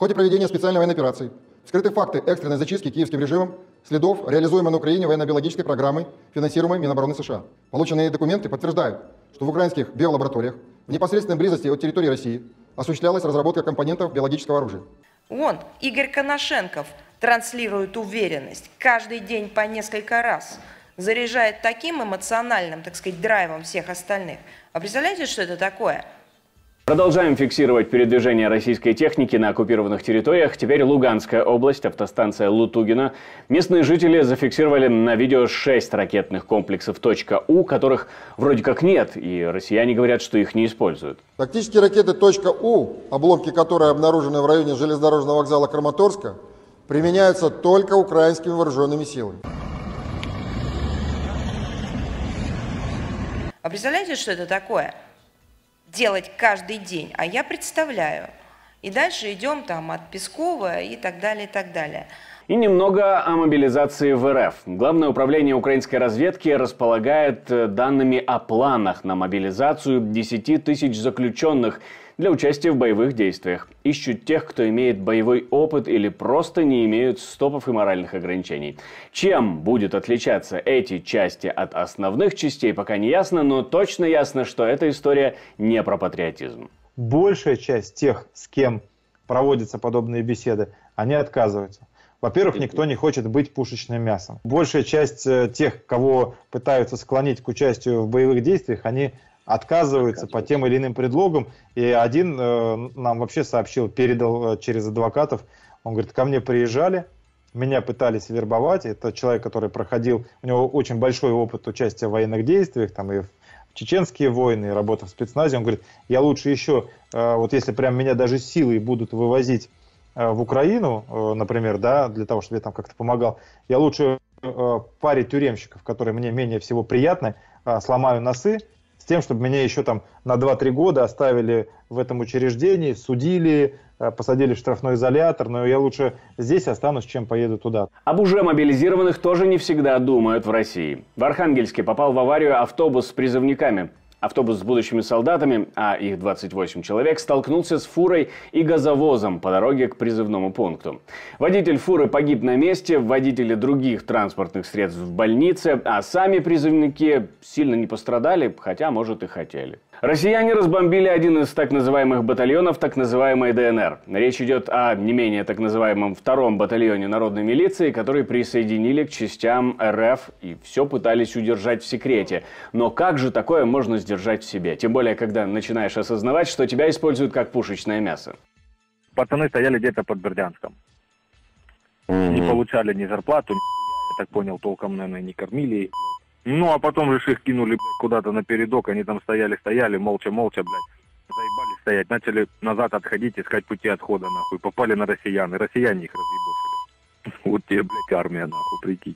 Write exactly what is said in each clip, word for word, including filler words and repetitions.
ходе проведения специальной военной операции вскрыты факты экстренной зачистки киевским режимом следов, реализуемой на Украине военно-биологической программы, финансируемой Минобороны США. Полученные документы подтверждают, что в украинских биолабораториях в непосредственной близости от территории России осуществлялась разработка компонентов биологического оружия. Вон, Игорь Коношенков транслирует уверенность каждый день по несколько раз, заряжает таким эмоциональным, так сказать, драйвом всех остальных. А представляете, что это такое? Продолжаем фиксировать передвижение российской техники на оккупированных территориях. Теперь Луганская область, автостанция Лутугина. Местные жители зафиксировали на видео шесть ракетных комплексов .У, которых вроде как нет, и россияне говорят, что их не используют. Тактические ракеты .У, обломки которой обнаружены в районе железнодорожного вокзала Краматорска, применяются только украинскими вооруженными силами. А представляете, что это такое? Делать каждый день, а я представляю. И дальше идем там от Пескова и так далее, и так далее. И немного о мобилизации в эр эф. Главное управление украинской разведки располагает данными о планах на мобилизацию десяти тысяч заключенных для участия в боевых действиях. Ищут тех, кто имеет боевой опыт или просто не имеют стопов и моральных ограничений. Чем будет отличаться эти части от основных частей, пока не ясно, но точно ясно, что эта история не про патриотизм. Большая часть тех, с кем проводятся подобные беседы, они отказываются. Во-первых, никто не хочет быть пушечным мясом. Большая часть тех, кого пытаются склонить к участию в боевых действиях, они отказываются по тем или иным предлогам. И один э, нам вообще сообщил, передал э, через адвокатов, он говорит, ко мне приезжали, меня пытались вербовать. Это человек, который проходил, у него очень большой опыт участия в военных действиях, там и в чеченские войны, и работа в спецназе. Он говорит, я лучше еще, э, вот если прям меня даже силой будут вывозить э, в Украину, э, например, да, для того, чтобы я там как-то помогал, я лучше э, паре тюремщиков, которые мне менее всего приятны, э, сломаю носы, с тем, чтобы меня еще там на два-три года оставили в этом учреждении, судили, посадили в штрафной изолятор, но я лучше здесь останусь, чем поеду туда. Об уже мобилизированных тоже не всегда думают в России. В Архангельске попал в аварию автобус с призывниками. Автобус с будущими солдатами, а их двадцать восемь человек, столкнулся с фурой и газовозом по дороге к призывному пункту. Водитель фуры погиб на месте, водители других транспортных средств в больнице, а сами призывники сильно не пострадали, хотя, может, и хотели. Россияне разбомбили один из так называемых батальонов так называемой дэ эн эр. Речь идет о не менее так называемом втором батальоне народной милиции, который присоединили к частям эр эф и все пытались удержать в секрете. Но как же такое можно сдержать в себе? Тем более, когда начинаешь осознавать, что тебя используют как пушечное мясо. Пацаны стояли где-то под Бердянском. Mm-hmm. Не получали ни зарплату, ни я так понял, толком, наверное, не кормили. Ну, а потом же их кинули куда-то на передок, они там стояли-стояли, молча-молча, блядь, заебались стоять, начали назад отходить, искать пути отхода, нахуй, попали на россиян, и россияне их разъебошили. Вот тебе, блядь, армия, нахуй, прикинь.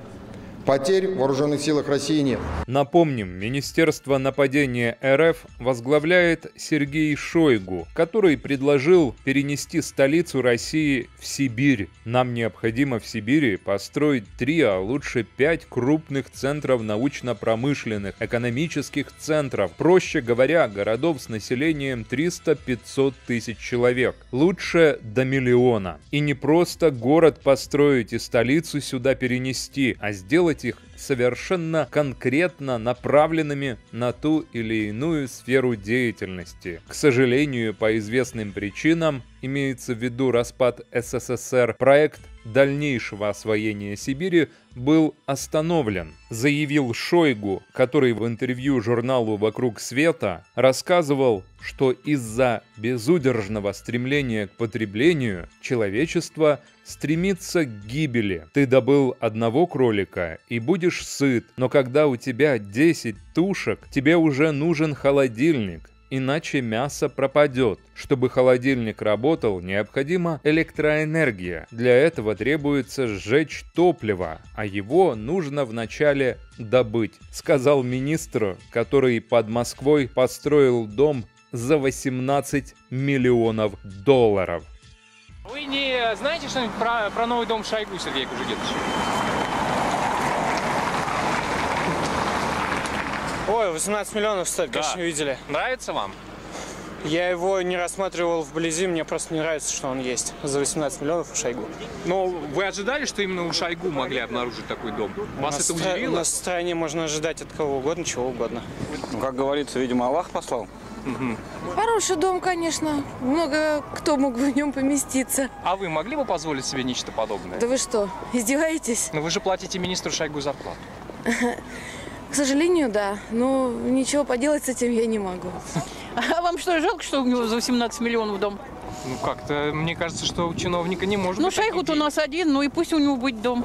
Потерь в вооруженных силах России нет. Напомним, Министерство нападения эр эф возглавляет Сергей Шойгу, который предложил перенести столицу России в Сибирь. Нам необходимо в Сибири построить три, а лучше пять крупных центров научно-промышленных, экономических центров. Проще говоря, городов с населением триста-пятьсот тысяч человек. Лучше до миллиона. И не просто город построить и столицу сюда перенести, а сделать их совершенно конкретно направленными на ту или иную сферу деятельности. К сожалению, по известным причинам, имеется в виду распад эс эс эс эр, проект дальнейшего освоения Сибири был остановлен, заявил Шойгу, который в интервью журналу «Вокруг света» рассказывал, что из-за безудержного стремления к потреблению человечество стремится к гибели. Ты добыл одного кролика и будешь сыт, но когда у тебя десять тушек, тебе уже нужен холодильник. Иначе мясо пропадет. Чтобы холодильник работал, необходима электроэнергия. Для этого требуется сжечь топливо, а его нужно вначале добыть, сказал министр, который под Москвой построил дом за восемнадцать миллионов долларов. Вы не знаете что-нибудь про, про новый дом Шойгу, Сергей Кужугетович? Ой, восемнадцать миллионов стоит, да. Конечно, видели. Нравится вам? Я его не рассматривал вблизи, мне просто не нравится, что он есть. За восемнадцать миллионов у Шойгу. Но вы ожидали, что именно у Шойгу могли обнаружить такой дом? Вас на это стра... удивило? На стране можно ожидать от кого угодно, чего угодно. Ну, как говорится, видимо, Аллах послал. Угу. Хороший дом, конечно. Много кто мог бы в нем поместиться. А вы могли бы позволить себе нечто подобное? Да вы что, издеваетесь? Но вы же платите министру Шойгу зарплату. К сожалению, да. Но ничего поделать с этим я не могу. А вам что, жалко, что у него за восемнадцать миллионов дом? Ну как-то, мне кажется, что у чиновника не может ну, быть. Ну, Шойгу-то у нас один, ну и пусть у него будет дом.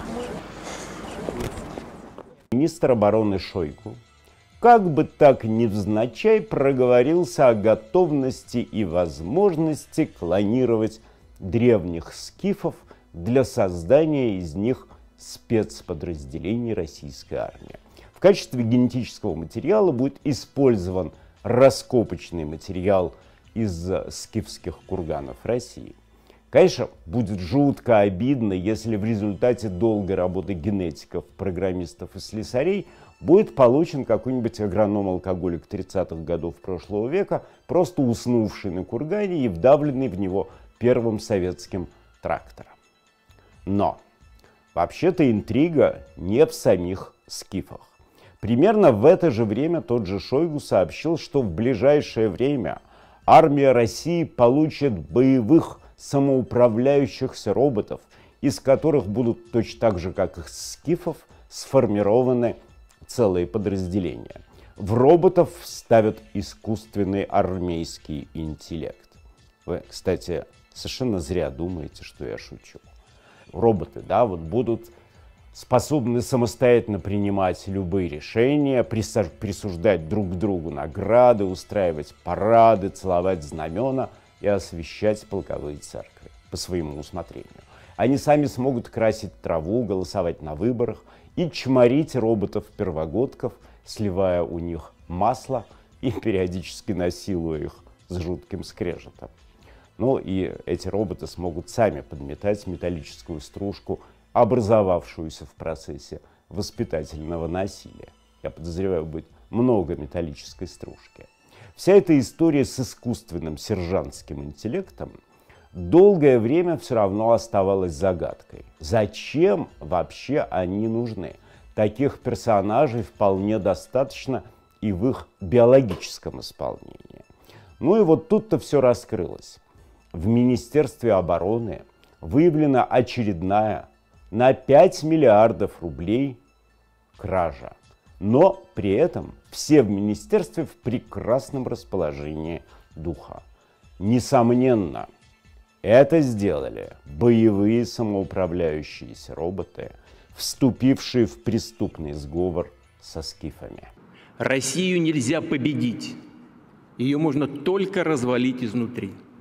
Министр обороны Шойгу как бы так невзначай проговорился о готовности и возможности клонировать древних скифов для создания из них спецподразделений российской армии. В качестве генетического материала будет использован раскопочный материал из скифских курганов России. Конечно, будет жутко обидно, если в результате долгой работы генетиков, программистов и слесарей будет получен какой-нибудь агроном-алкоголик тридцатых годов прошлого века, просто уснувший на кургане и вдавленный в него первым советским трактором. Но вообще-то интрига не в самих скифах. Примерно в это же время тот же Шойгу сообщил, что в ближайшее время армия России получит боевых самоуправляющихся роботов, из которых будут точно так же, как и скифов, сформированы целые подразделения. В роботов ставят искусственный армейский интеллект. Вы, кстати, совершенно зря думаете, что я шучу. Роботы, да, вот будут способны самостоятельно принимать любые решения, присуждать друг другу награды, устраивать парады, целовать знамена и освещать полковые церкви по своему усмотрению. Они сами смогут красить траву, голосовать на выборах и чморить роботов-первогодков, сливая у них масло и периодически насилуя их с жутким скрежетом. Ну и эти роботы смогут сами подметать металлическую стружку, образовавшуюся в процессе воспитательного насилия. Я подозреваю, будет много металлической стружки. Вся эта история с искусственным сержантским интеллектом долгое время все равно оставалась загадкой. Зачем вообще они нужны? Таких персонажей вполне достаточно и в их биологическом исполнении. Ну и вот тут-то все раскрылось. В Министерстве обороны выявлена очередная на пять миллиардов рублей кража. Но при этом все в министерстве в прекрасном расположении духа. Несомненно, это сделали боевые самоуправляющиеся роботы, вступившие в преступный сговор со скифами. Россию нельзя победить. Ее можно только развалить изнутри.